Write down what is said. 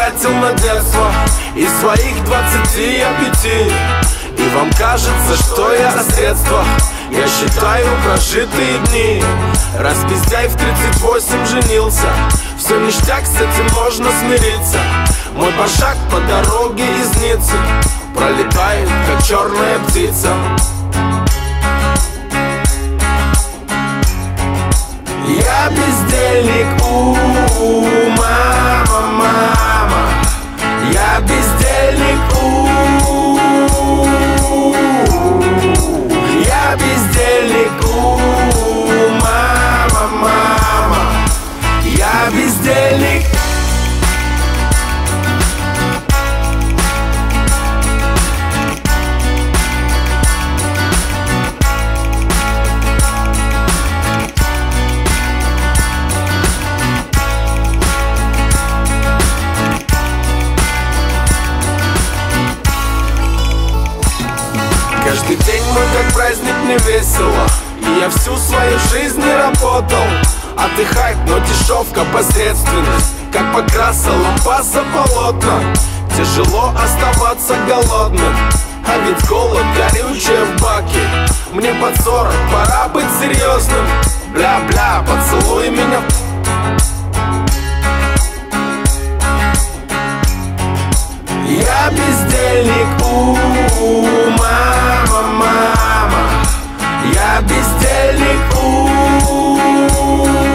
потратил на детство из своих 25. И вам кажется, что я о средствах, я считаю прожитые дни. Распиздяй в 38 женился, все ништяк, с этим можно смириться. Мой башак по дороге из Ниццы пролетает, как черная птица. Я бездельник, мама, мама. Я бездельник, я бездельник, мама, мама. Я бездельник. Каждый день мой как праздник, мне весело. И я всю свою жизнь не работал. Отдыхать, но дешевка, посредственность, как покраса лампаса полотна. Тяжело оставаться голодным, а ведь голод горючее в баке. Мне под 40, пора быть серьезным. Бля-бля, поцелуй меня. Я бездельник, мама, мама. Я бездельник,